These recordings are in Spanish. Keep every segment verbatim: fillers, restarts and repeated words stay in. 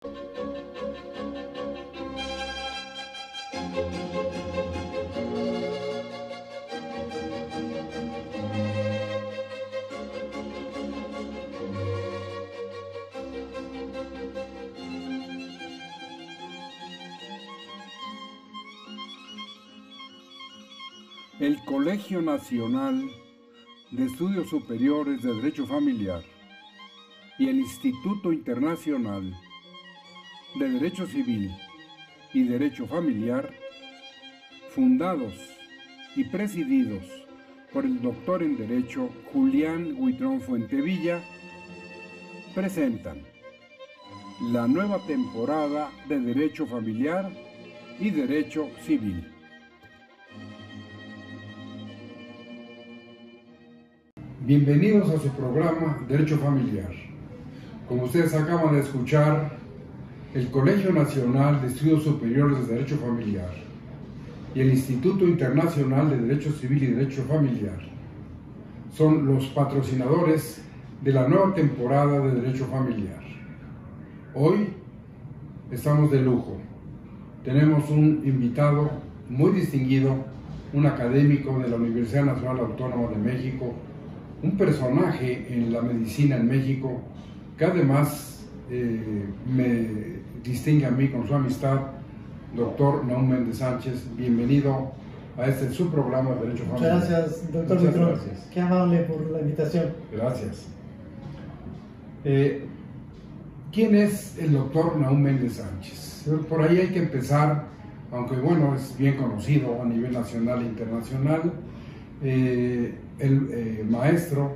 El Colegio Nacional de Estudios Superiores de Derecho Familiar y el Instituto Internacional de Derecho Civil y Derecho Familiar, fundados y presididos por el doctor en Derecho Julián Huitrón Fuentevilla, presentan la nueva temporada de Derecho Familiar y Derecho Civil. Bienvenidos a su programa Derecho Familiar. Como ustedes acaban de escuchar, el Colegio Nacional de Estudios Superiores de Derecho Familiar y el Instituto Internacional de Derecho Civil y Derecho Familiar son los patrocinadores de la nueva temporada de Derecho Familiar. Hoy estamos de lujo. Tenemos un invitado muy distinguido, un académico de la Universidad Nacional Autónoma de México, un personaje en la medicina en México, que además eh, me distingue a mí con su amistad, doctor Nahum Méndez Sánchez. Bienvenido a este su programa de Derecho Familiar. Muchas gracias, doctor Huitrón. Qué amable por la invitación. Gracias. Eh, ¿Quién es el doctor Nahum Méndez Sánchez? Por ahí hay que empezar, aunque bueno, es bien conocido a nivel nacional e internacional. Eh, el eh, maestro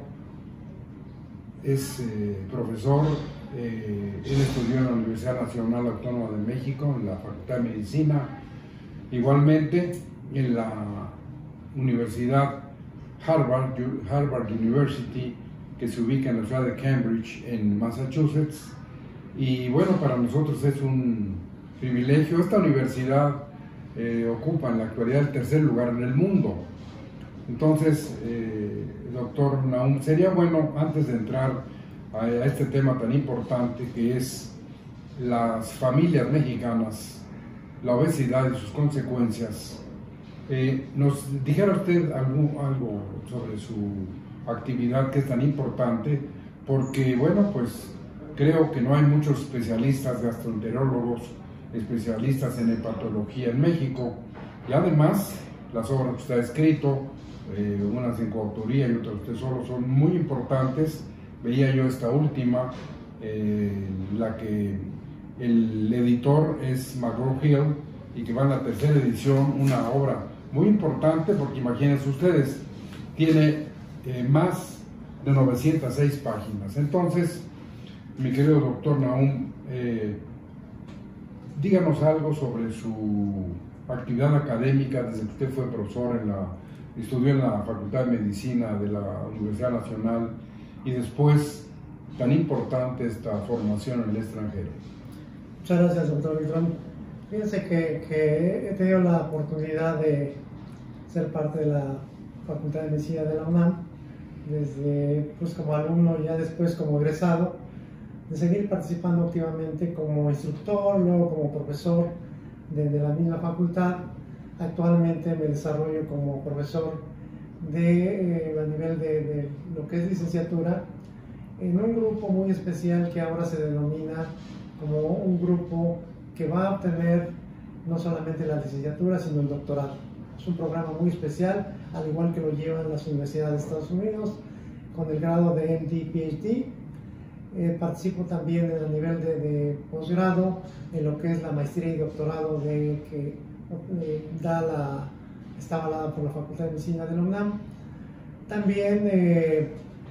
es eh, profesor, eh, él estudió en la Universidad Nacional Autónoma de México, en la Facultad de Medicina, igualmente en la Universidad Harvard, Harvard University, que se ubica en la ciudad de Cambridge, en Massachusetts. Y bueno, para nosotros es un privilegio. Esta universidad eh, ocupa en la actualidad el tercer lugar en el mundo. Entonces, eh, doctor Nahum, sería bueno, antes de entrar a, a este tema tan importante que es las familias mexicanas, la obesidad y sus consecuencias, eh, nos dijera usted algo, algo sobre su actividad, que es tan importante, porque bueno, pues creo que no hay muchos especialistas gastroenterólogos, especialistas en hepatología en México, y además las obras que usted ha escrito, Eh, unas en coautoría y otras usted solo, son muy importantes. Veía yo esta última, eh, la que el editor es McGraw-Hill y que va en la tercera edición, una obra muy importante porque imagínense ustedes, tiene eh, más de novecientas seis páginas. Entonces, mi querido doctor Nahum, eh, díganos algo sobre su actividad académica desde que usted fue profesor en la estudió en la Facultad de Medicina de la Universidad Nacional y después tan importante esta formación en el extranjero. Muchas gracias, doctor Huitrón. Fíjense que, que he tenido la oportunidad de ser parte de la Facultad de Medicina de la UNAM, desde pues, como alumno y ya después como egresado, de seguir participando activamente como instructor, luego como profesor de, de la misma facultad. Actualmente me desarrollo como profesor de, eh, a nivel de, de lo que es licenciatura en un grupo muy especial que ahora se denomina como un grupo que va a obtener no solamente la licenciatura sino el doctorado. Es un programa muy especial, al igual que lo llevan las universidades de Estados Unidos con el grado de M D, P H D. Eh, participo también en el nivel de, de posgrado en lo que es la maestría y doctorado de que Eh, da la, está avalada por la Facultad de Medicina de la UNAM. También eh,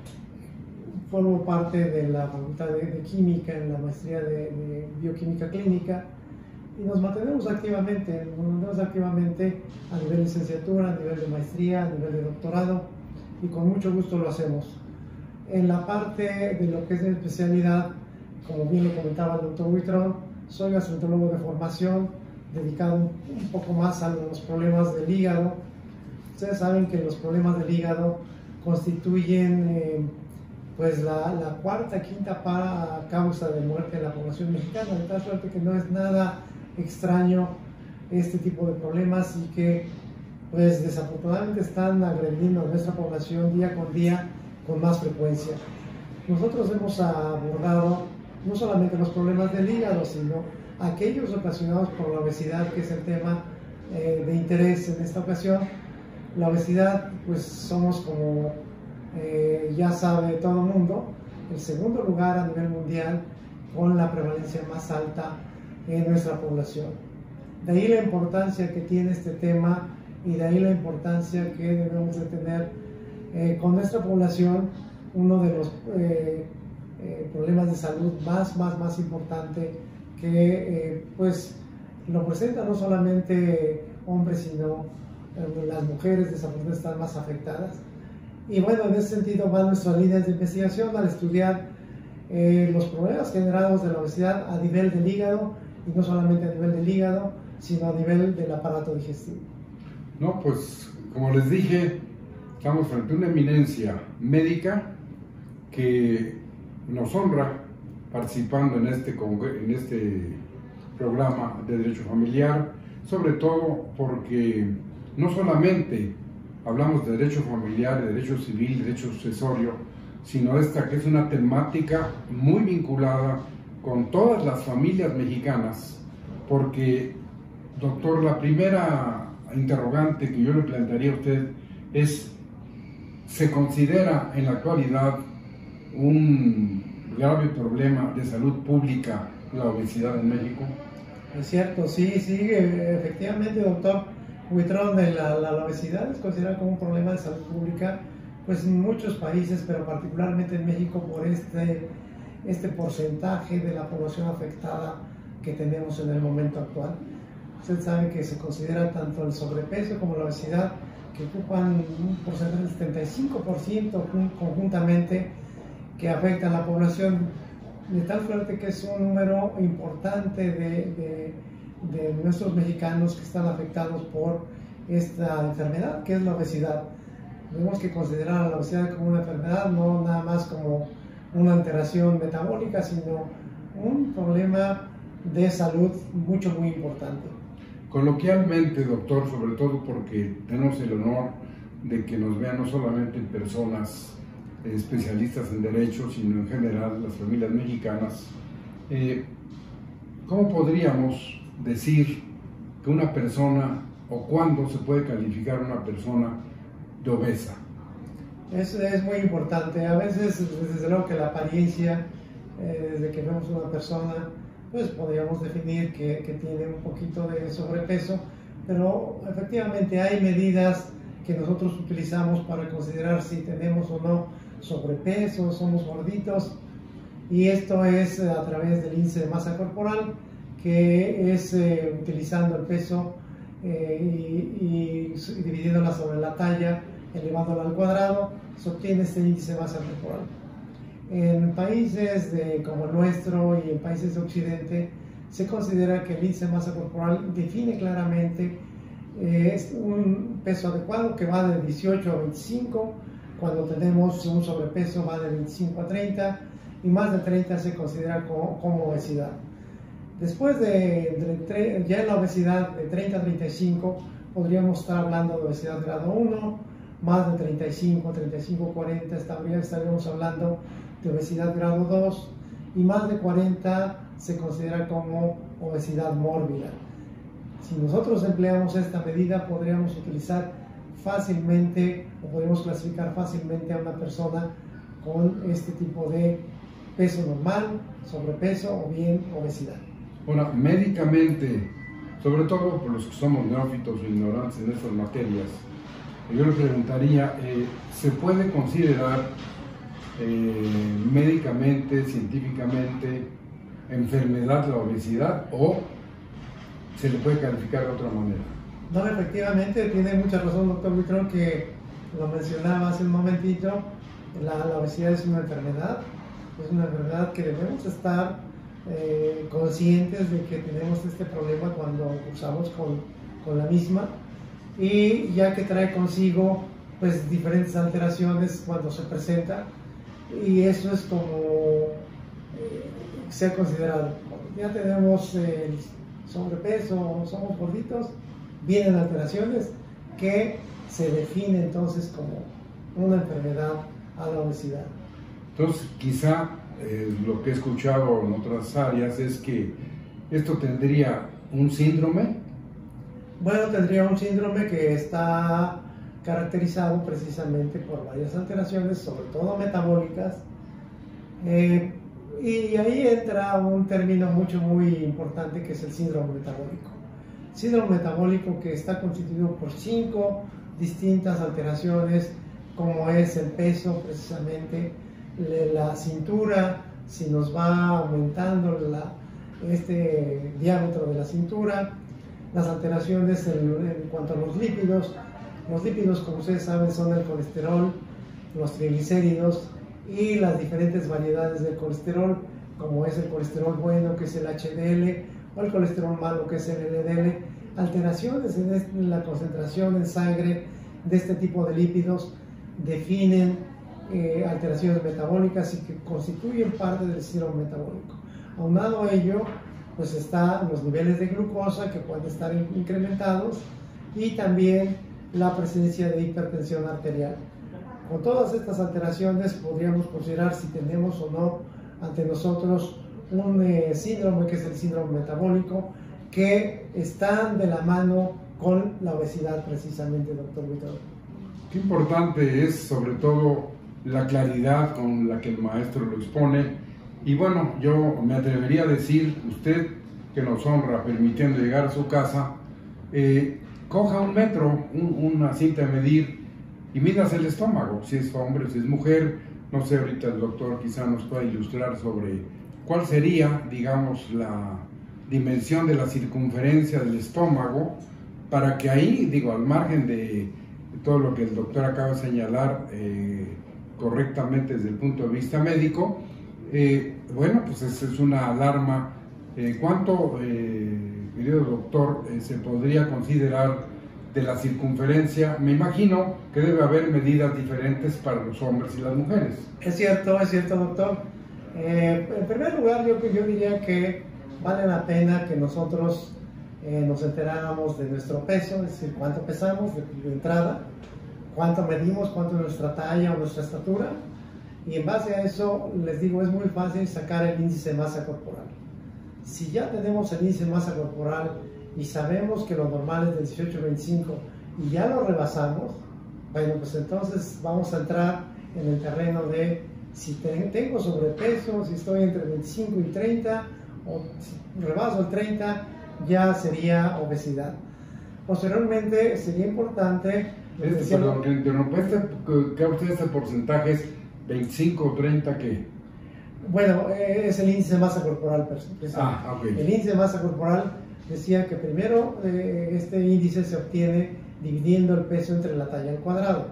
formo parte de la Facultad de, de Química en la maestría de, de Bioquímica Clínica y nos mantenemos activamente, nos mantenemos activamente a nivel de licenciatura, a nivel de maestría, a nivel de doctorado y con mucho gusto lo hacemos. En la parte de lo que es de especialidad, como bien lo comentaba el doctor Huitrón, soy gastroenterólogo de formación, dedicado un poco más a los problemas del hígado. Ustedes saben que los problemas del hígado constituyen eh, pues la, la cuarta, quinta para causa de muerte en la población mexicana, de tal suerte que no es nada extraño este tipo de problemas y que pues desafortunadamente están agrediendo a nuestra población día con día con más frecuencia. Nosotros hemos abordado no solamente los problemas del hígado, sino aquellos ocasionados por la obesidad, que es el tema eh, de interés en esta ocasión. La obesidad, pues somos como eh, ya sabe todo el mundo, el segundo lugar a nivel mundial con la prevalencia más alta en nuestra población. De ahí la importancia que tiene este tema y de ahí la importancia que debemos de tener eh, con nuestra población, uno de los eh, eh, problemas de salud más, más, más importante que eh, pues lo presenta no solamente hombres, sino eh, las mujeres desafortunadamente están más afectadas. Y bueno, en ese sentido van nuestras líneas de investigación al estudiar eh, los problemas generados de la obesidad a nivel del hígado, y no solamente a nivel del hígado, sino a nivel del aparato digestivo. No, pues como les dije, estamos frente a una eminencia médica que nos honra participando en este, en este programa de Derecho Familiar, sobre todo porque no solamente hablamos de derecho familiar, de derecho civil, de derecho sucesorio, sino esta que es una temática muy vinculada con todas las familias mexicanas, porque, doctor, la primera interrogante que yo le plantearía a usted es, ¿se considera en la actualidad un grave problema de salud pública la obesidad en México? Es cierto, sí, sí, efectivamente, doctor Huitrón, la, la, la obesidad es considerada como un problema de salud pública, pues en muchos países, pero particularmente en México por este, este porcentaje de la población afectada que tenemos en el momento actual. Usted sabe que se considera tanto el sobrepeso como la obesidad, que ocupan un porcentaje del setenta y cinco por ciento conjuntamente, que afectan a la población, de tal suerte que es un número importante de, de, de nuestros mexicanos que están afectados por esta enfermedad, que es la obesidad. Tenemos que considerar a la obesidad como una enfermedad, no nada más como una alteración metabólica, sino un problema de salud mucho, muy importante. Coloquialmente, doctor, sobre todo porque tenemos el honor de que nos vean no solamente personas especialistas en derecho, sino en general las familias mexicanas, eh, ¿cómo podríamos decir que una persona, o cuándo se puede calificar una persona de obesa? Eso es muy importante. A veces, desde luego que la apariencia, eh, desde que vemos una persona, pues podríamos definir que, que tiene un poquito de sobrepeso, pero efectivamente hay medidas que nosotros utilizamos para considerar si tenemos o no sobrepeso, somos gorditos, y esto es a través del índice de masa corporal, que es eh, utilizando el peso eh, y, y dividiéndola sobre la talla, elevándola al cuadrado, se obtiene este índice de masa corporal. En países de, como el nuestro y en países de Occidente, se considera que el índice de masa corporal define claramente eh, es un peso adecuado que va de dieciocho a veinticinco, cuando tenemos un sobrepeso va de veinticinco a treinta, y más de treinta se considera como, como obesidad. Después de, de, ya en la obesidad de treinta a treinta y cinco, podríamos estar hablando de obesidad grado uno, más de treinta y cinco, treinta y cinco, cuarenta, estaríamos hablando de obesidad grado dos, y más de cuarenta se considera como obesidad mórbida. Si nosotros empleamos esta medida, podríamos utilizar fácilmente, o podemos clasificar fácilmente a una persona con este tipo de peso normal, sobrepeso o bien obesidad. Ahora, médicamente, sobre todo por los que somos neófitos o ignorantes en estas materias, yo le preguntaría, eh, ¿se puede considerar eh, médicamente, científicamente, enfermedad la obesidad, o se le puede calificar de otra manera? No, efectivamente, tiene mucha razón, doctor Huitrón, que lo mencionaba hace un momentito. La, la obesidad es una enfermedad, es una enfermedad que debemos estar eh, conscientes de que tenemos este problema cuando cursamos con, con la misma, y ya que trae consigo pues diferentes alteraciones cuando se presenta, y eso es como eh, ser considerado. Ya tenemos eh, sobrepeso, somos gorditos, vienen alteraciones que se define entonces como una enfermedad a la obesidad. Entonces, quizá eh, lo que he escuchado en otras áreas es que esto tendría un síndrome. Bueno, tendría un síndrome que está caracterizado precisamente por varias alteraciones, sobre todo metabólicas, eh, y ahí entra un término mucho muy importante que es el síndrome metabólico. Síndrome metabólico que está constituido por cinco distintas alteraciones, como es el peso precisamente, la cintura, si nos va aumentando la, este diámetro de la cintura, las alteraciones en, en cuanto a los lípidos. Los lípidos, como ustedes saben, son el colesterol, los triglicéridos y las diferentes variedades del colesterol, como es el colesterol bueno, que es el H D L, o el colesterol malo, que es el L D L. Alteraciones en la concentración en sangre de este tipo de lípidos definen eh, alteraciones metabólicas y que constituyen parte del síndrome metabólico. Aunado a ello, pues están los niveles de glucosa que pueden estar incrementados y también la presencia de hipertensión arterial. Con todas estas alteraciones podríamos considerar si tenemos o no ante nosotros un eh, síndrome que es el síndrome metabólico, que están de la mano con la obesidad precisamente, doctor Buitrón. Qué importante es sobre todo la claridad con la que el maestro lo expone. Y bueno, yo me atrevería a decir, usted que nos honra permitiendo llegar a su casa, eh, coja un metro, un, una cinta de medir y midas el estómago, si es hombre, si es mujer. No sé, ahorita el doctor quizá nos pueda ilustrar sobre cuál sería, digamos, la dimensión de la circunferencia del estómago, para que ahí, digo, al margen de todo lo que el doctor acaba de señalar eh, correctamente desde el punto de vista médico, eh, bueno, pues esa es una alarma. Eh, ¿Cuánto, eh, querido doctor, eh, se podría considerar de la circunferencia? Me imagino que debe haber medidas diferentes para los hombres y las mujeres. Es cierto, es cierto, doctor. Eh, en primer lugar, yo, yo diría que vale la pena que nosotros eh, nos enteráramos de nuestro peso, es decir, cuánto pesamos de, de entrada, cuánto medimos, cuánto es nuestra talla o nuestra estatura, y en base a eso, les digo, es muy fácil sacar el índice de masa corporal. Si ya tenemos el índice de masa corporal y sabemos que lo normal es de dieciocho a veinticinco y ya lo rebasamos, bueno, pues entonces vamos a entrar en el terreno de si tengo sobrepeso, si estoy entre veinticinco y treinta, o si rebaso el treinta, ya sería obesidad. Posteriormente sería importante... Este, perdón, que interrumpa, este, ¿qué usted este porcentaje es veinticinco o treinta qué? Bueno, es el índice de masa corporal. Ah, okay. El índice de masa corporal decía que primero eh, este índice se obtiene dividiendo el peso entre la talla al cuadrado.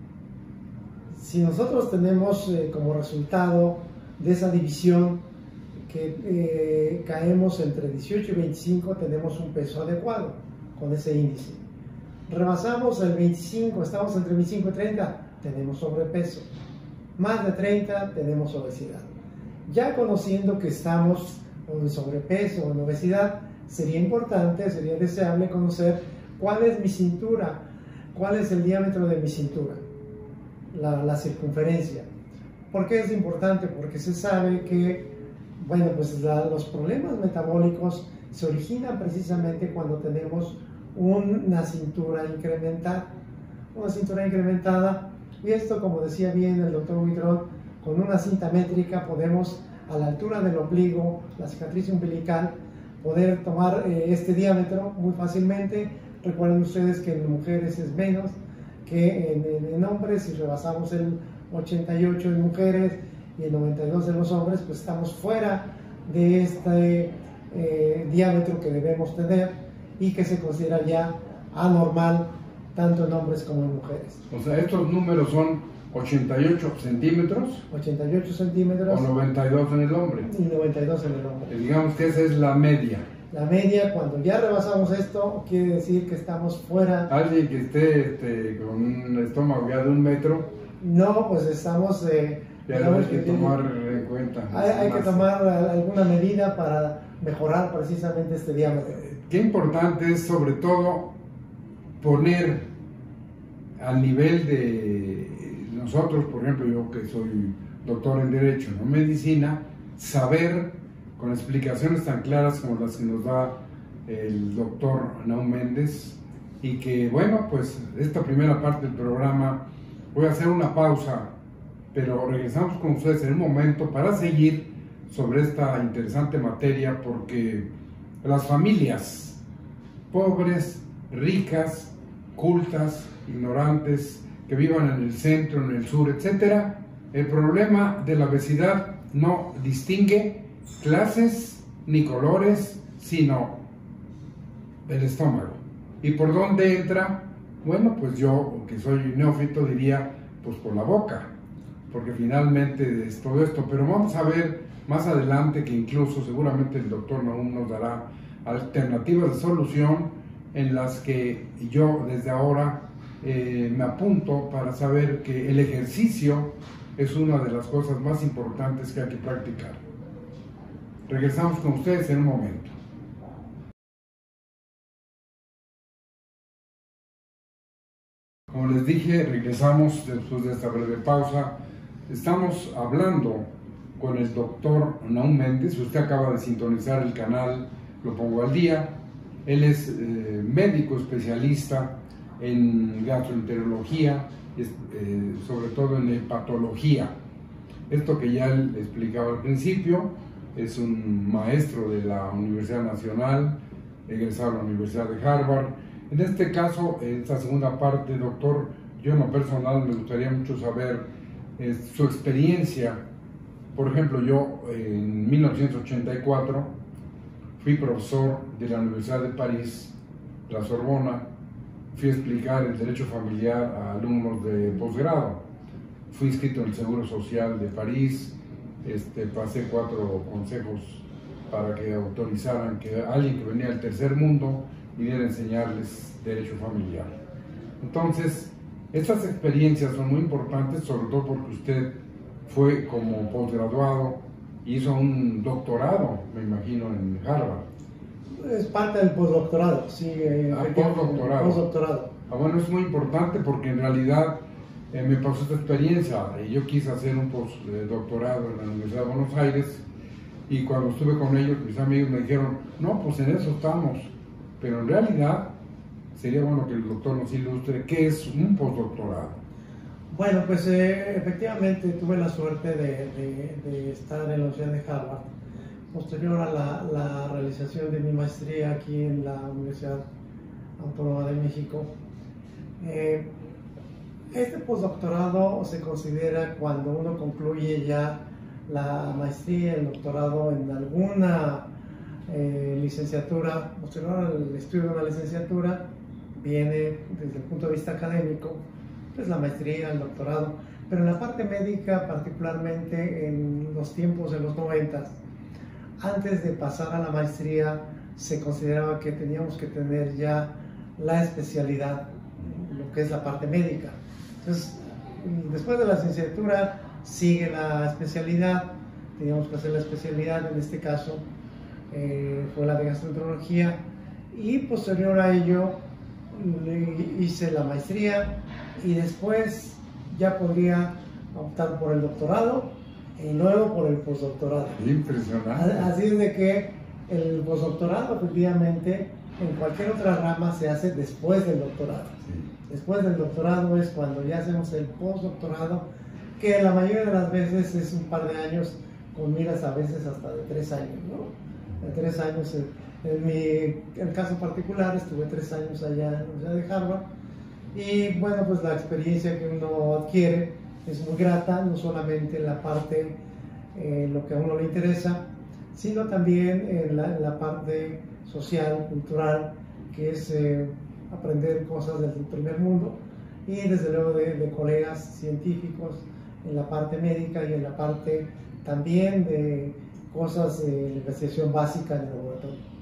Si nosotros tenemos eh, como resultado de esa división que eh, caemos entre dieciocho y veinticinco, tenemos un peso adecuado con ese índice. Rebasamos el veinticinco, estamos entre veinticinco y treinta, tenemos sobrepeso. Más de treinta, tenemos obesidad. Ya conociendo que estamos en sobrepeso o en obesidad, sería importante, sería deseable conocer cuál es mi cintura, cuál es el diámetro de mi cintura, la, la circunferencia. ¿Por qué es importante? Porque se sabe que, bueno, pues la, los problemas metabólicos se originan precisamente cuando tenemos una cintura incrementada, una cintura incrementada, y esto, como decía bien el doctor Buitrón, con una cinta métrica podemos, a la altura del ombligo, la cicatriz umbilical, poder tomar eh, este diámetro muy fácilmente. Recuerden ustedes que en mujeres es menos que en, en, en hombres. Si rebasamos el ochenta y ocho en mujeres y el noventa y dos en los hombres, pues estamos fuera de este eh, diámetro que debemos tener y que se considera ya anormal tanto en hombres como en mujeres. O sea, estos números son ochenta y ocho centímetros. ochenta y ocho centímetros. O noventa y dos en el hombre. Y noventa y dos en el hombre. Y digamos que esa es la media. La media, cuando ya rebasamos esto, quiere decir que estamos fuera. Alguien que esté este, con un estómago ya de un metro. No, pues estamos eh, Ya hay que tomar en cuenta. Hay, hay que tomar alguna medida para mejorar precisamente este diámetro. Qué importante es sobre todo poner al nivel de nosotros, por ejemplo, yo que soy doctor en Derecho, no Medicina, saber con explicaciones tan claras como las que nos da el doctor Nahum Méndez, y que bueno, pues esta primera parte del programa voy a hacer una pausa, pero regresamos con ustedes en un momento para seguir sobre esta interesante materia, porque las familias pobres, ricas, cultas, ignorantes, que vivan en el centro, en el sur, etcétera, el problema de la obesidad no distingue clases ni colores, sino el estómago. ¿Y por dónde entra? Bueno, pues yo, que soy neófito, diría, pues por la boca, porque finalmente es todo esto. Pero vamos a ver más adelante que incluso seguramente el doctor Nahum nos dará alternativas de solución en las que yo desde ahora eh, me apunto para saber que el ejercicio es una de las cosas más importantes que hay que practicar. Regresamos con ustedes en un momento. Como les dije, regresamos después de esta breve pausa. Estamos hablando con el doctor Nahum Méndez. Si usted acaba de sintonizar el canal, lo pongo al día. Él es eh, médico especialista en gastroenterología, eh, sobre todo en hepatología. Esto que ya le explicaba al principio, es un maestro de la Universidad Nacional, egresado de la Universidad de Harvard. En este caso, en esta segunda parte, doctor, yo en lo personal me gustaría mucho saber eh, su experiencia. Por ejemplo, yo en mil novecientos ochenta y cuatro fui profesor de la Universidad de París, la Sorbona. Fui a explicar el derecho familiar a alumnos de posgrado. Fui inscrito en el Seguro Social de París, este, pasé cuatro consejos para que autorizaran que alguien que venía del tercer mundo viniera a enseñarles derecho familiar. Entonces, estas experiencias son muy importantes, sobre todo porque usted fue como posgraduado y hizo un doctorado, me imagino, en Harvard. Es parte del postdoctorado, sí. Ah, postdoctorado. postdoctorado. Ah, bueno, es muy importante porque en realidad eh, me pasó esta experiencia. Yo quise hacer un postdoctorado en la Universidad de Buenos Aires y cuando estuve con ellos, mis amigos me dijeron, no, pues en eso estamos. Pero en realidad sería bueno que el doctor nos ilustre qué es un postdoctorado. Bueno, pues eh, efectivamente tuve la suerte de, de, de estar en la Universidad de Harvard. Posterior a la, la realización de mi maestría aquí en la Universidad Autónoma de México, eh, este postdoctorado se considera cuando uno concluye ya la maestría, el doctorado en alguna eh, licenciatura, posterior al estudio de una licenciatura, viene desde el punto de vista académico, pues la maestría, el doctorado, pero en la parte médica, particularmente en los tiempos de los noventas, antes de pasar a la maestría, se consideraba que teníamos que tener ya la especialidad, lo que es la parte médica. Entonces, después de la licenciatura, sigue la especialidad, teníamos que hacer la especialidad, en este caso eh, fue la de gastroenterología, y posterior a ello hice la maestría y después ya podría optar por el doctorado y luego por el postdoctorado. Impresionante. Así es de que el postdoctorado efectivamente en cualquier otra rama se hace después del doctorado. Sí. Después del doctorado es cuando ya hacemos el postdoctorado, que la mayoría de las veces es un par de años, con miras a veces hasta de tres años, ¿no? De tres años. En mi el caso particular estuve tres años allá en la Universidad de Harvard y bueno, pues la experiencia que uno adquiere es muy grata, no solamente en la parte, eh, lo que a uno le interesa, sino también en la, en la parte social, cultural, que es eh, aprender cosas del primer mundo y desde luego de, de colegas científicos en la parte médica y en la parte también de cosas de investigación básica en el laboratorio.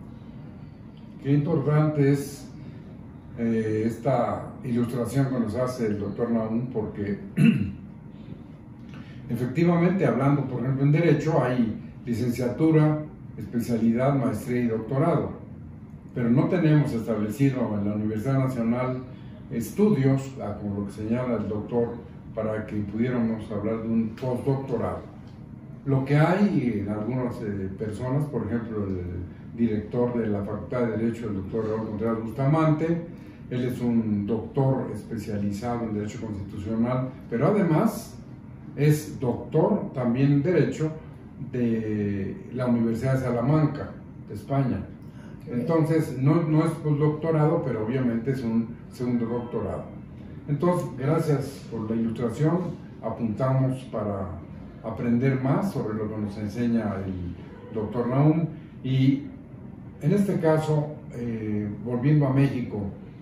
Qué importante es eh, esta ilustración que nos hace el doctor Nahum, porque Efectivamente, hablando por ejemplo en Derecho, hay licenciatura, especialidad, maestría y doctorado, pero no tenemos establecido en la Universidad Nacional estudios, como lo que señala el doctor, para que pudiéramos hablar de un postdoctorado. Lo que hay en algunas eh, personas, por ejemplo el director de la Facultad de Derecho, el doctor Raúl Contreras Bustamante, él es un doctor especializado en Derecho Constitucional, pero además es doctor también en Derecho de la Universidad de Salamanca, de España. Entonces, no, no es postdoctorado, pero obviamente es un segundo doctorado. Entonces, gracias por la ilustración, apuntamos para aprender más sobre lo que nos enseña el doctor Nahum. Y en este caso, eh, volviendo a México,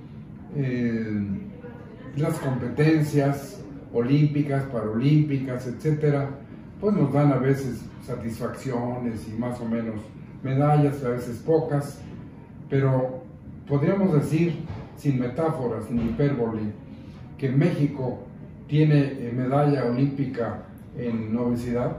eh, las competencias olímpicas, paralímpicas, etcétera, pues nos dan a veces satisfacciones y más o menos medallas, a veces pocas, pero podríamos decir, sin metáforas ni hipérbole, que México tiene medalla olímpica en obesidad.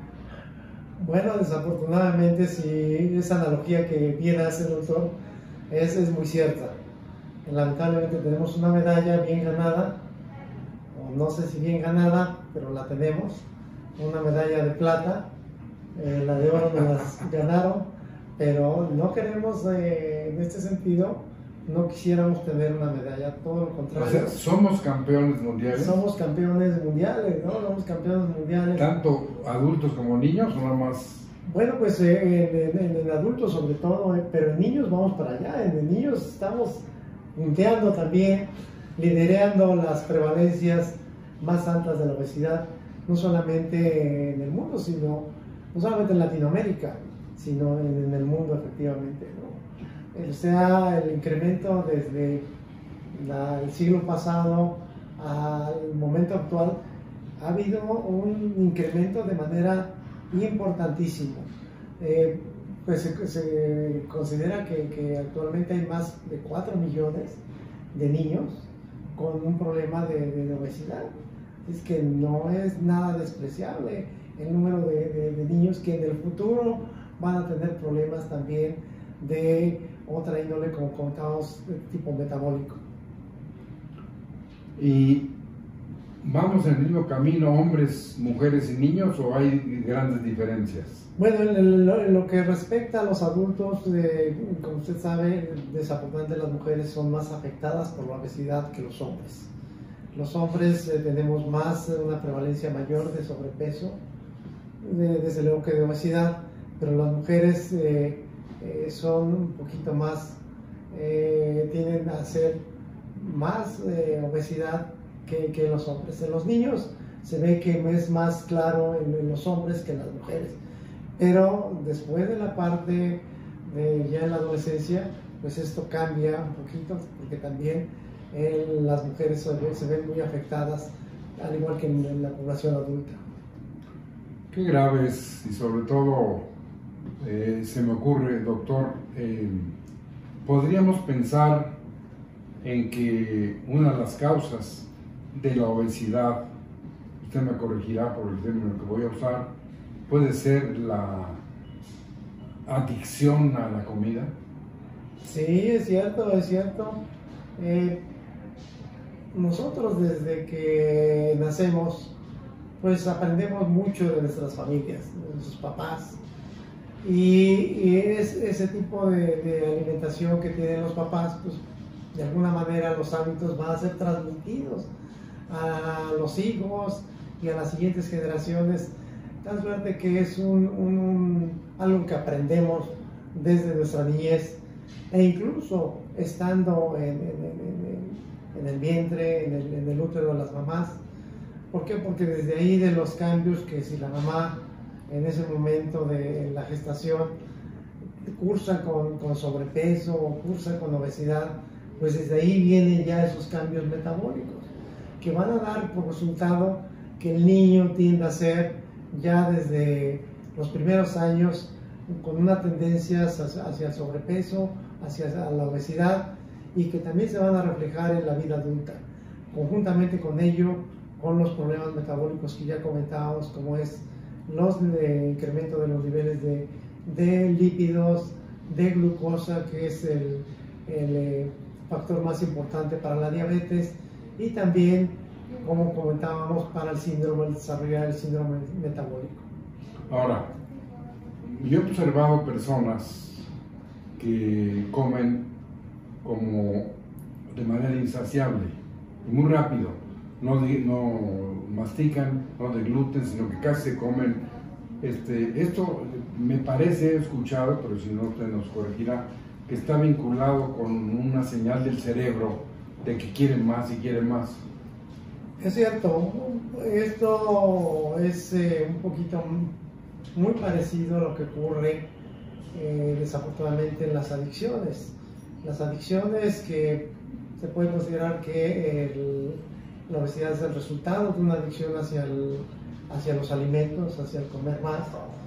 Bueno, desafortunadamente, si esa analogía que bien hace el doctor es, es muy cierta. Lamentablemente tenemos una medalla bien ganada, o no sé si bien ganada, pero la tenemos, una medalla de plata, eh, la de oro nos las ganaron, pero no queremos, eh, en este sentido, no quisiéramos tener una medalla, todo lo contrario. O sea, somos campeones mundiales. Somos campeones mundiales, ¿no? Somos campeones mundiales. ¿Tanto adultos como niños o nada más? Bueno, pues eh, en, en, en adultos sobre todo, eh, pero en niños vamos para allá, en, en niños estamos punteando también, liderando las prevalencias más altas de la obesidad, no solamente en el mundo, sino, no solamente en Latinoamérica, sino en, en el mundo efectivamente, ¿no? O sea, el incremento desde la, el siglo pasado al momento actual, ha habido un incremento de manera importantísima. Eh, pues se, se considera que, que actualmente hay más de cuatro millones de niños con un problema de, de obesidad. Es que no es nada despreciable el número de, de, de niños que en el futuro van a tener problemas también de otra índole, como contamos, de tipo metabólico. ¿Y vamos en el mismo camino, hombres, mujeres y niños, o hay grandes diferencias? Bueno, en, lo, en lo que respecta a los adultos, eh, como usted sabe, desafortunadamente las mujeres son más afectadas por la obesidad que los hombres. Los hombres eh, tenemos más, una prevalencia mayor de sobrepeso, de, desde luego que de obesidad, pero las mujeres eh, eh, son un poquito más, eh, tienden a ser más eh, obesidad que, que los hombres. En los niños se ve que es más claro en, en los hombres que en las mujeres, pero después de la parte de ya en la adolescencia, pues esto cambia un poquito, porque también eh, las mujeres se, se ven muy afectadas, al igual que en, en la población adulta. Qué graves, y sobre todo eh, se me ocurre, doctor, eh, podríamos pensar en que una de las causas de la obesidad, usted me corregirá por el término que voy a usar, puede ser la adicción a la comida. Sí, es cierto, es cierto. Eh, nosotros desde que nacemos, pues aprendemos mucho de nuestras familias, de nuestros papás, y, y es, ese tipo de, de alimentación que tienen los papás, pues de alguna manera los hábitos van a ser transmitidos a los hijos y a las siguientes generaciones, tan suerte que es un, un, un, algo que aprendemos desde nuestra niñez, e incluso estando en, en, en, en el vientre, en el, en el útero de las mamás. ¿Por qué? Porque desde ahí, de los cambios que si la mamá en ese momento de la gestación cursa con, con sobrepeso o cursa con obesidad, pues desde ahí vienen ya esos cambios metabólicos que van a dar por resultado que el niño tienda a ser ya desde los primeros años con una tendencia hacia, hacia el sobrepeso, hacia la obesidad, y que también se van a reflejar en la vida adulta. Conjuntamente con ello, con los problemas metabólicos que ya comentábamos, como es los de incremento de los niveles de, de lípidos, de glucosa, que es el, el eh, factor más importante para la diabetes, y también, como comentábamos, para el síndrome, el desarrollar el síndrome metabólico. Ahora, yo he observado personas que comen como de manera insaciable y muy rápido, no, de, no mastican, no de gluten, sino que casi se comen. Este, esto me parece, he escuchado, pero si no usted nos corregirá, que está vinculado con una señal del cerebro de que quieren más y quieren más. Es cierto, esto es eh, un poquito muy parecido a lo que ocurre eh, desafortunadamente en las adicciones. Las adicciones, que se puede considerar que el, la obesidad es el resultado de una adicción hacia, el, hacia los alimentos, hacia el comer más.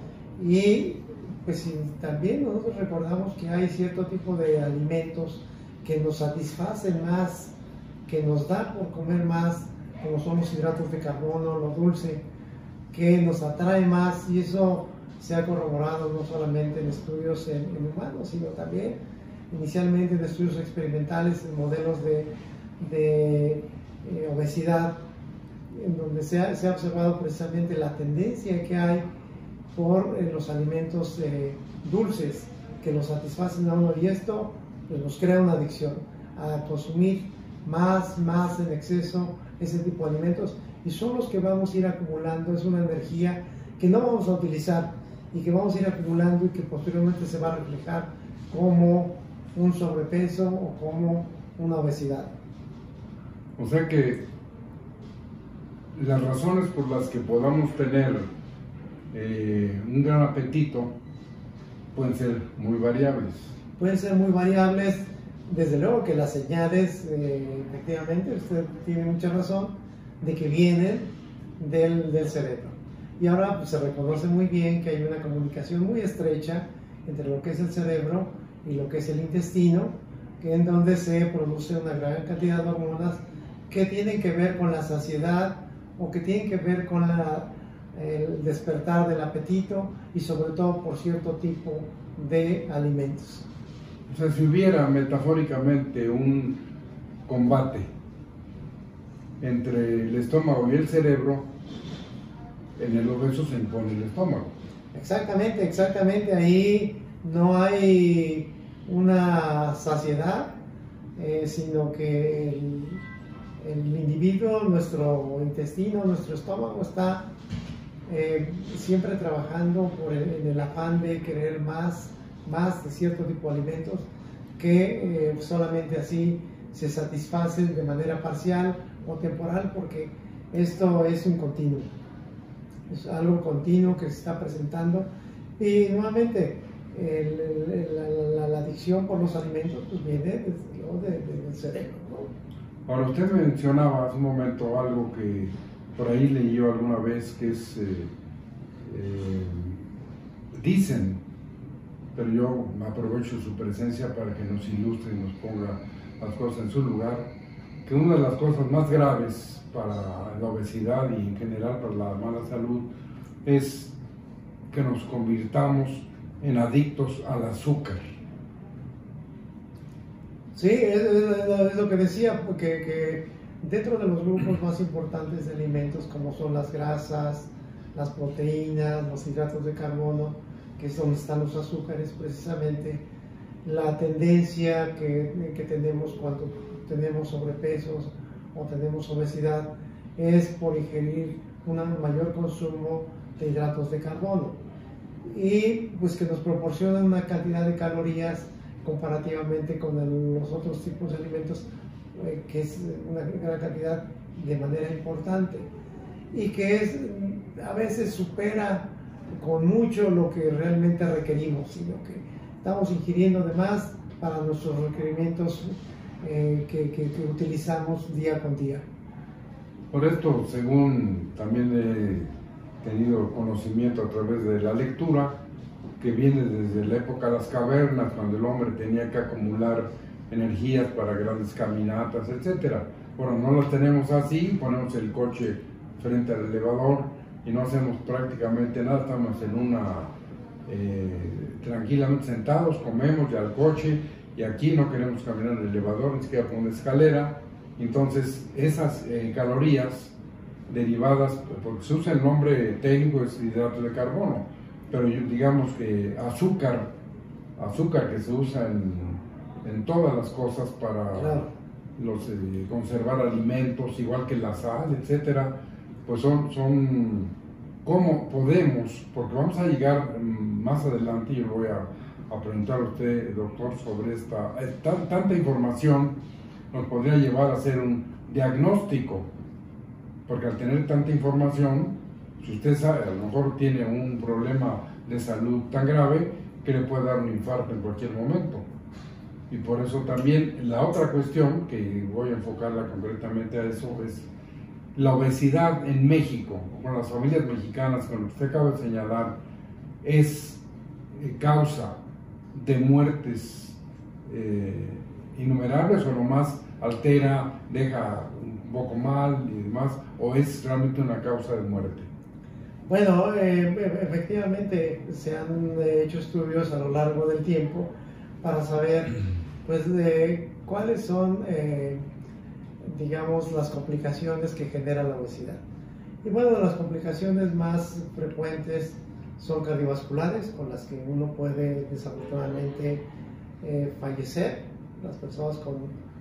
Y pues si también nosotros recordamos que hay cierto tipo de alimentos que nos satisfacen más, que nos da por comer más, como son los hidratos de carbono, lo dulce, que nos atrae más, y eso se ha corroborado no solamente en estudios en, en humanos, sino también inicialmente en estudios experimentales, en modelos de, de eh, obesidad, en donde se ha, se ha observado precisamente la tendencia que hay por eh, los alimentos eh, dulces, que los satisfacen a uno, y esto pues, nos crea una adicción a consumir más, más en exceso ese tipo de alimentos, y son los que vamos a ir acumulando. Es una energía que no vamos a utilizar y que vamos a ir acumulando, y que posteriormente se va a reflejar como un sobrepeso o como una obesidad. O sea que las razones por las que podamos tener eh, un gran apetito pueden ser muy variables. Pueden ser muy variables. Desde luego que las señales, eh, efectivamente, usted tiene mucha razón, de que vienen del, del cerebro. Y ahora pues, se reconoce muy bien que hay una comunicación muy estrecha entre lo que es el cerebro y lo que es el intestino, que en donde se produce una gran cantidad de hormonas que tienen que ver con la saciedad, o que tienen que ver con la, el despertar del apetito, y sobre todo por cierto tipo de alimentos. O sea, si hubiera metafóricamente un combate entre el estómago y el cerebro, en el obeso se impone el estómago. Exactamente, exactamente. Ahí no hay una saciedad, eh, sino que el, el individuo, nuestro intestino, nuestro estómago está eh, siempre trabajando por el, en el afán de querer más, más de cierto tipo de alimentos, que eh, solamente así se satisfacen de manera parcial o temporal, porque esto es un continuo, es algo continuo que se está presentando. Y nuevamente el, el, la, la, la adicción por los alimentos pues viene desde luego de, de, del cerebro, ¿no? Ahora, usted mencionaba hace un momento algo que por ahí leí yo alguna vez, que es, eh, eh, dicen, pero yo me aprovecho su presencia para que nos ilustre y nos ponga las cosas en su lugar, que una de las cosas más graves para la obesidad y en general para la mala salud es que nos convirtamos en adictos al azúcar. Sí, es, es, es lo que decía, porque que dentro de los grupos más importantes de alimentos, como son las grasas, las proteínas, los hidratos de carbono, que es donde están los azúcares, precisamente la tendencia que, que tenemos cuando tenemos sobrepesos o tenemos obesidad es por ingerir un mayor consumo de hidratos de carbono, y pues que nos proporcionan una cantidad de calorías comparativamente con el, los otros tipos de alimentos, eh, que es una gran cantidad de manera importante, y que es, a veces supera con mucho lo que realmente requerimos, sino que estamos ingiriendo de más para nuestros requerimientos eh, que, que, que utilizamos día con día. Por esto, según también he tenido conocimiento a través de la lectura, que viene desde la época de las cavernas, cuando el hombre tenía que acumular energías para grandes caminatas, etcétera. Bueno, no las tenemos así, ponemos el coche frente al elevador y no hacemos prácticamente nada, estamos en una, eh, tranquilamente sentados, comemos ya al coche, y aquí no queremos caminar en el elevador, ni siquiera por una escalera. Entonces esas eh, calorías derivadas, porque se usa el nombre técnico, es hidrato de carbono, pero digamos que azúcar, azúcar que se usa en, en todas las cosas para claro. los, eh, conservar alimentos, igual que la sal, etcétera, pues son, son cómo podemos, porque vamos a llegar más adelante, y yo voy a, a preguntar a usted, doctor, sobre esta, esta tanta información nos podría llevar a hacer un diagnóstico, porque al tener tanta información, si usted sabe, a lo mejor tiene un problema de salud tan grave que le puede dar un infarto en cualquier momento. Y por eso también la otra cuestión, que voy a enfocarla concretamente a eso, es la obesidad en México, con las familias mexicanas, con lo que usted acaba de señalar, es causa de muertes eh, innumerables, o nomás altera, deja un poco mal y demás, o es realmente una causa de muerte. Bueno, eh, efectivamente se han hecho estudios a lo largo del tiempo para saber pues de cuáles son eh, digamos las complicaciones que genera la obesidad. Y bueno, las complicaciones más frecuentes son cardiovasculares, con las que uno puede desafortunadamente eh, fallecer. Las personas con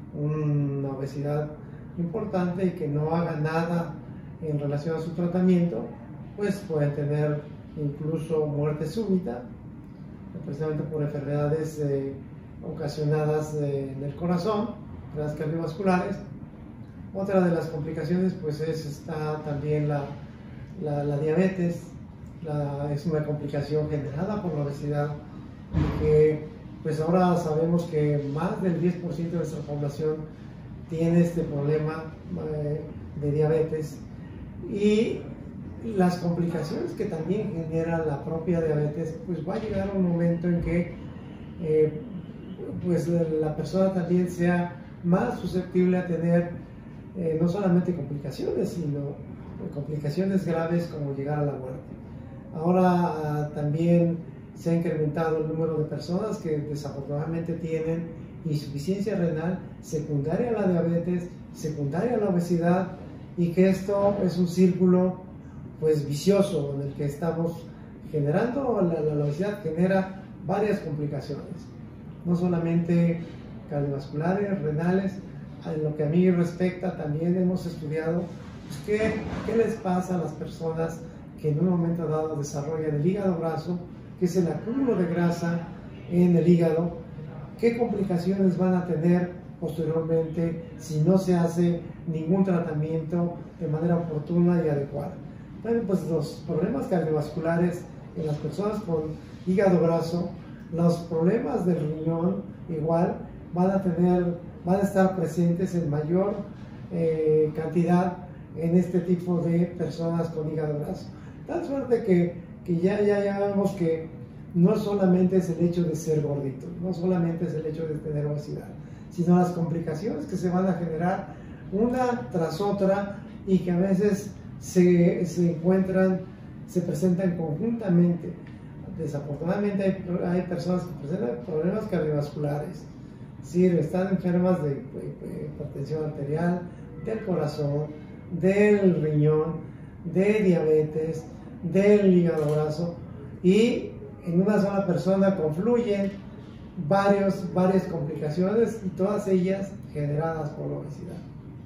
una obesidad importante y que no hagan nada en relación a su tratamiento, pues pueden tener incluso muerte súbita, precisamente por enfermedades eh, ocasionadas eh, en el corazón, las cardiovasculares. Otra de las complicaciones pues es, está también la, la, la diabetes. La, es una complicación generada por la obesidad, y que pues ahora sabemos que más del diez por ciento de nuestra población tiene este problema eh, de diabetes, y las complicaciones que también genera la propia diabetes, pues va a llegar un momento en que eh, pues la persona también sea más susceptible a tener eh, no solamente complicaciones, sino complicaciones graves como llegar a la muerte. Ahora también se ha incrementado el número de personas que desafortunadamente tienen insuficiencia renal secundaria a la diabetes, secundaria a la obesidad, y que esto es un círculo pues vicioso en el que estamos generando. La, la, la obesidad genera varias complicaciones, no solamente cardiovasculares, renales. En lo que a mí respecta, también hemos estudiado pues, qué, qué les pasa a las personas que en un momento dado desarrollan el hígado graso, que es el acúmulo de grasa en el hígado, qué complicaciones van a tener posteriormente si no se hace ningún tratamiento de manera oportuna y adecuada. Bueno, pues los problemas cardiovasculares en las personas con hígado graso, los problemas del riñón igual van a tener, van a estar presentes en mayor eh, cantidad en este tipo de personas con hígado graso. Tal suerte que, que ya, ya, ya vemos que no solamente es el hecho de ser gordito, no solamente es el hecho de tener obesidad, sino las complicaciones que se van a generar una tras otra, y que a veces se, se encuentran, se presentan conjuntamente. Desafortunadamente hay, hay personas que presentan problemas cardiovasculares, sí, están enfermas de, de, de hipertensión arterial, del corazón, del riñón, de diabetes, del hígado graso, y en una sola persona confluyen varios, varias complicaciones, y todas ellas generadas por la obesidad.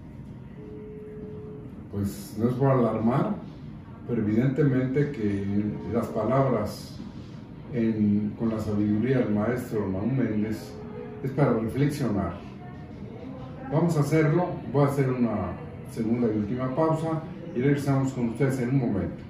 Pues no es por alarmar, pero evidentemente que las palabras en, con la sabiduría del maestro Nahum Méndez es para reflexionar. Vamos a hacerlo, voy a hacer una segunda y última pausa y regresamos con ustedes en un momento.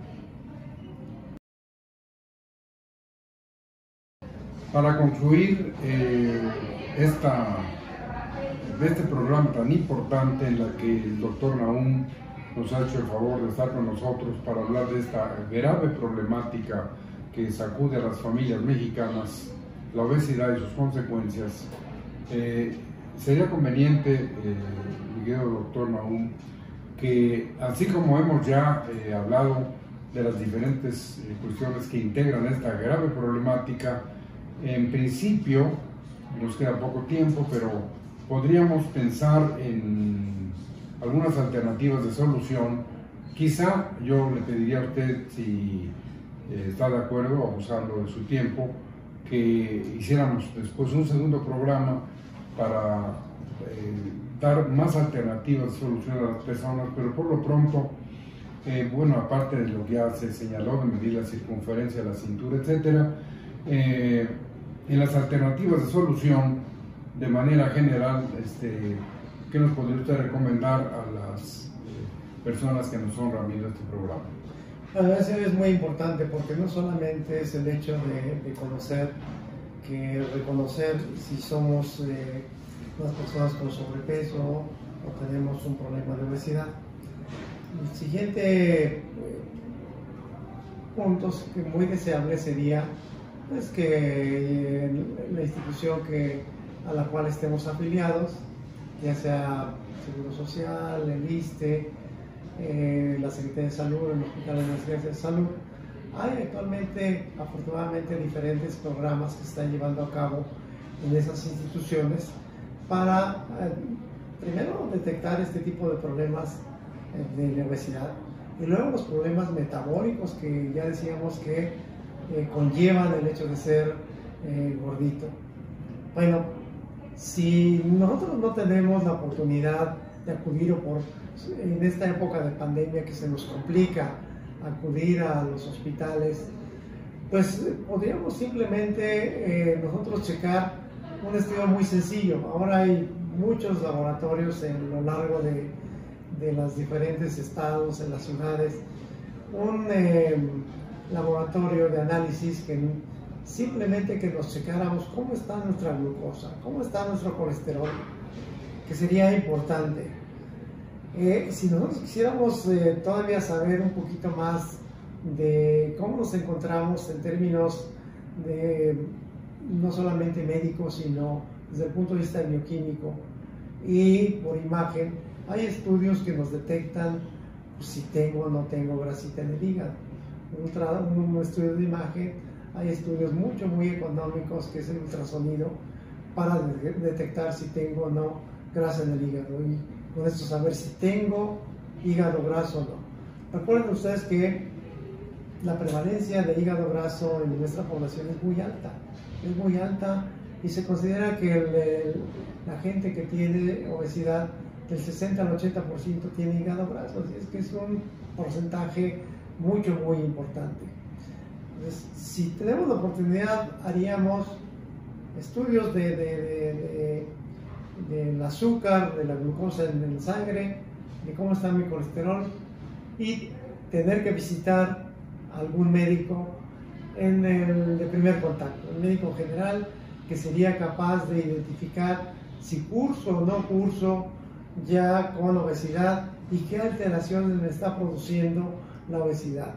Para concluir eh, esta, este programa tan importante, en la que el doctor Nahum nos ha hecho el favor de estar con nosotros para hablar de esta grave problemática que sacude a las familias mexicanas, la obesidad y sus consecuencias, eh, sería conveniente, eh, mi querido doctor Nahum, que así como hemos ya eh, hablado de las diferentes eh, cuestiones que integran esta grave problemática, en principio, nos queda poco tiempo, pero podríamos pensar en algunas alternativas de solución. Quizá yo le pediría a usted, si eh, está de acuerdo, abusando de su tiempo, que hiciéramos después un segundo programa para eh, dar más alternativas de solución a las personas, pero por lo pronto, eh, bueno, aparte de lo que ya se señaló, de medir la circunferencia de la cintura, etcétera, eh, en las alternativas de solución, de manera general, este, ¿qué nos podría usted recomendar a las eh, personas que nos honran viendo este programa? Bueno, eso es muy importante porque no solamente es el hecho de, de conocer, que reconocer si somos eh, unas personas con sobrepeso o tenemos un problema de obesidad. El siguiente eh, punto que muy deseable sería pues, que eh, la institución que, a la cual estemos afiliados, ya sea Seguro Social, el ISSSTE, eh, la Secretaría de Salud, el Hospital de Emergencias de Salud. Hay actualmente, afortunadamente, diferentes programas que se están llevando a cabo en esas instituciones para, eh, primero, detectar este tipo de problemas eh, de obesidad y luego los problemas metabólicos que ya decíamos que eh, conllevan el hecho de ser eh, gordito. Bueno, si nosotros no tenemos la oportunidad de acudir o por en esta época de pandemia que se nos complica acudir a los hospitales, pues podríamos simplemente eh, nosotros checar un estudio muy sencillo. Ahora hay muchos laboratorios en lo largo de, de los diferentes estados, en las ciudades, un eh, laboratorio de análisis que simplemente que nos checáramos cómo está nuestra glucosa, cómo está nuestro colesterol, que sería importante. Eh, si nosotros quisiéramos eh, todavía saber un poquito más de cómo nos encontramos en términos de no solamente médicos, sino desde el punto de vista bioquímico y por imagen, hay estudios que nos detectan pues, si tengo o no tengo grasita en el hígado. Un, un estudio de imagen, hay estudios mucho muy económicos que es el ultrasonido para de detectar si tengo o no grasa en el hígado y con esto saber si tengo hígado graso o no. Recuerden ustedes que la prevalencia de hígado graso en nuestra población es muy alta, es muy alta y se considera que el, el, la gente que tiene obesidad del sesenta al ochenta por ciento tiene hígado graso, así es que es un porcentaje mucho muy importante. Entonces, si tenemos la oportunidad, haríamos estudios de, de, de, de, del azúcar, de la glucosa en, en sangre, de cómo está mi colesterol y tener que visitar a algún médico en el de primer contacto, el médico general que sería capaz de identificar si curso o no curso ya con obesidad y qué alteraciones me está produciendo la obesidad.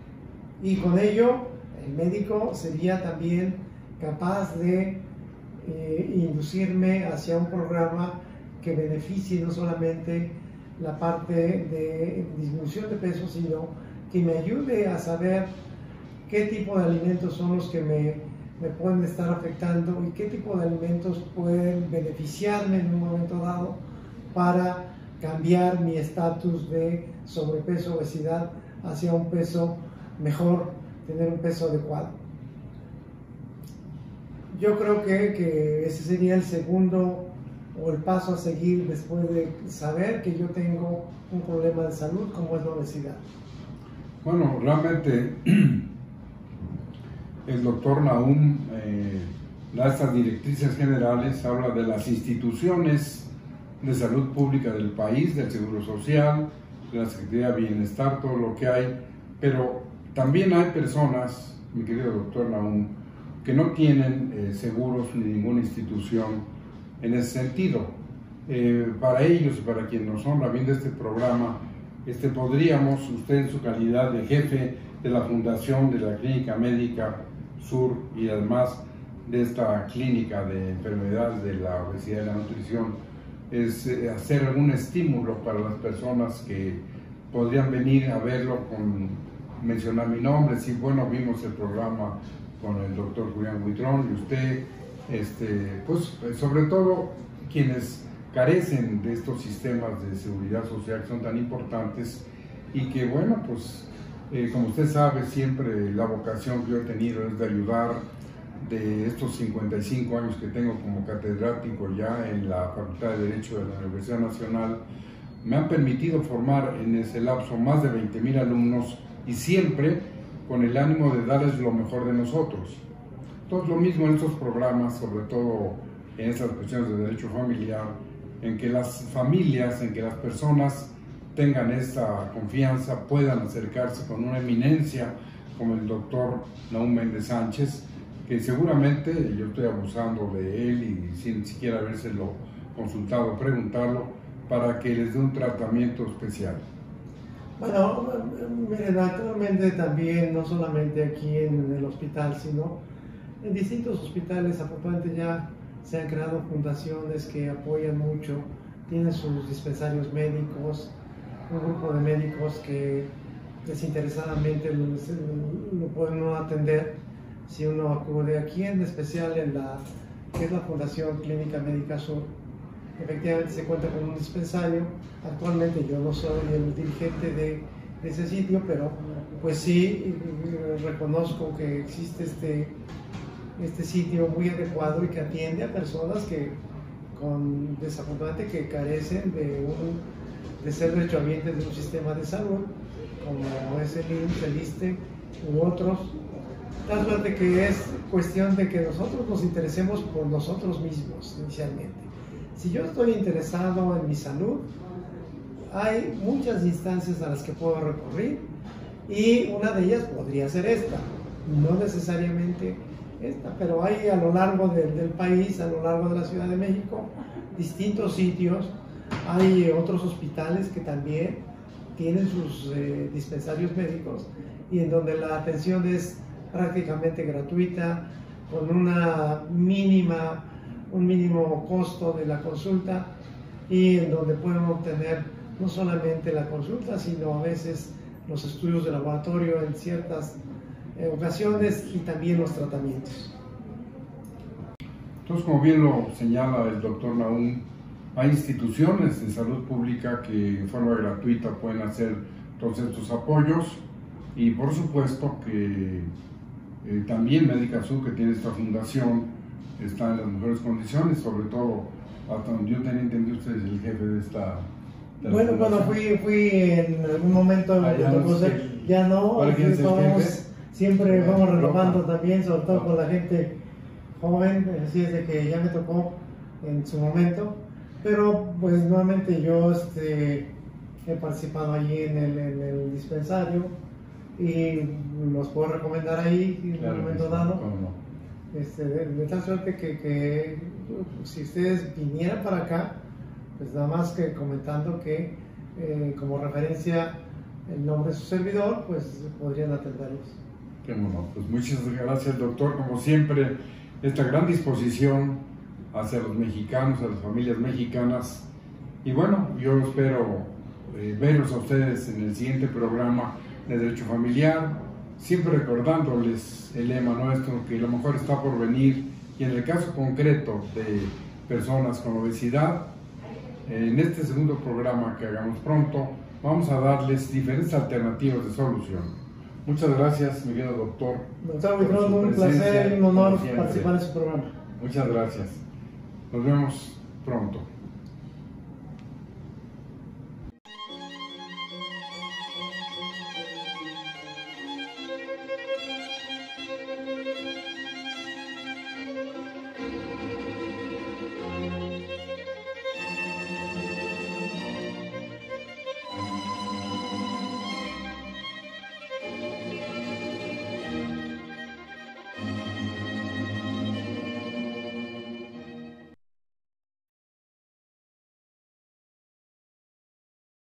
Y con ello, el médico sería también capaz de eh, inducirme hacia un programa que beneficie no solamente la parte de disminución de peso, sino que me ayude a saber qué tipo de alimentos son los que me, me pueden estar afectando y qué tipo de alimentos pueden beneficiarme en un momento dado para cambiar mi estatus de sobrepeso, obesidad, hacia un peso mejor, tener un peso adecuado. Yo creo que, que ese sería el segundo o el paso a seguir después de saber que yo tengo un problema de salud como es la obesidad. Bueno, realmente el doctor Nahum eh, da estas directrices generales, habla de las instituciones de salud pública del país, del Seguro Social, de la Secretaría de Bienestar, todo lo que hay, pero también hay personas, mi querido doctor Nahum, que no tienen eh, seguros ni ninguna institución en ese sentido. Eh, para ellos y para quien nos honra viendo este programa, este, podríamos, usted en su calidad de jefe de la Fundación de la Clínica Médica Sur y además de esta clínica de enfermedades de la obesidad y la nutrición es eh, hacer algún estímulo para las personas que podrían venir a verlo, con mencionar mi nombre. Sí, bueno, vimos el programa con el doctor Julián Huitrón y usted, este, pues sobre todo quienes carecen de estos sistemas de seguridad social que son tan importantes y que, bueno, pues eh, como usted sabe, siempre la vocación que yo he tenido es de ayudar. De estos cincuenta y cinco años que tengo como catedrático ya en la Facultad de Derecho de la Universidad Nacional, me han permitido formar en ese lapso más de veinte mil alumnos, y siempre con el ánimo de darles lo mejor de nosotros. Entonces, lo mismo en estos programas, sobre todo en estas cuestiones de derecho familiar, en que las familias, en que las personas tengan esta confianza, puedan acercarse con una eminencia como el doctor Nahum Méndez Sánchez, que seguramente yo estoy abusando de él y sin siquiera habérselo consultado o preguntarlo, para que les dé un tratamiento especial. Bueno, miren, actualmente también, no solamente aquí en el hospital, sino en distintos hospitales, afortunadamente ya se han creado fundaciones que apoyan mucho, tienen sus dispensarios médicos, un grupo de médicos que desinteresadamente lo, lo pueden uno atender si uno acude aquí, en especial en la que es la Fundación Clínica Médica Sur. Efectivamente se cuenta con un dispensario. Actualmente yo no soy el dirigente de, de ese sitio, pero pues sí reconozco que existe este, este sitio muy adecuado y que atiende a personas que con, desafortunadamente que carecen de, un, de ser derechohabientes de un sistema de salud como es el I M S S, el ISSSTE u otros. La suerte que es cuestión de que nosotros nos interesemos por nosotros mismos inicialmente. Si yo estoy interesado en mi salud, hay muchas instancias a las que puedo recurrir y una de ellas podría ser esta, no necesariamente esta, pero hay a lo largo de, del país, a lo largo de la Ciudad de México, distintos sitios. Hay otros hospitales que también tienen sus eh, dispensarios médicos y en donde la atención es prácticamente gratuita, con una mínima, un mínimo costo de la consulta, y en donde pueden obtener no solamente la consulta, sino a veces los estudios de laboratorio en ciertas eh, ocasiones y también los tratamientos. Entonces, como bien lo señala el doctor Nahum, hay instituciones de salud pública que en forma gratuita pueden hacer todos estos apoyos, y por supuesto que Eh, también Médica Sur, que tiene esta fundación, está en las mejores condiciones, sobre todo hasta donde yo tenía entendido, usted es el jefe de esta. De bueno, cuando fui, fui en algún momento, ah, ya, no sé, ya no, vamos, siempre ya, vamos renovando ropa. También, sobre todo con la gente joven, así es de que ya me tocó en su momento, pero pues nuevamente yo este, he participado allí en el, en el dispensario, y los puedo recomendar ahí en claro, un momento sí, dado. No. Este, de, de tal suerte que, que si ustedes vinieran para acá, pues nada más que comentando que eh, como referencia el nombre de su servidor, pues podrían atenderlos. Qué bueno, pues muchas gracias, doctor. Como siempre, esta gran disposición hacia los mexicanos, a las familias mexicanas. Y bueno, yo espero eh, verlos a ustedes en el siguiente programa de Derecho Familiar, siempre recordándoles el lema nuestro, que lo mejor está por venir, y en el caso concreto de personas con obesidad, en este segundo programa que hagamos pronto, vamos a darles diferentes alternativas de solución. Muchas gracias, mi querido doctor. Doctor Huitrón, un placer y un honor participar en su programa. Muchas gracias. Nos vemos pronto.